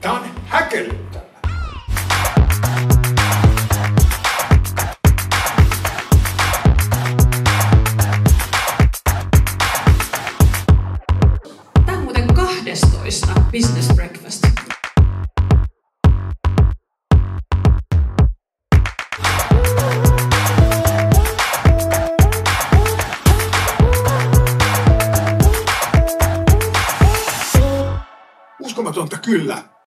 Tää on häkellyttävää. Tää on muuten 12. Business Breakfast. Uskomatonta kyllä.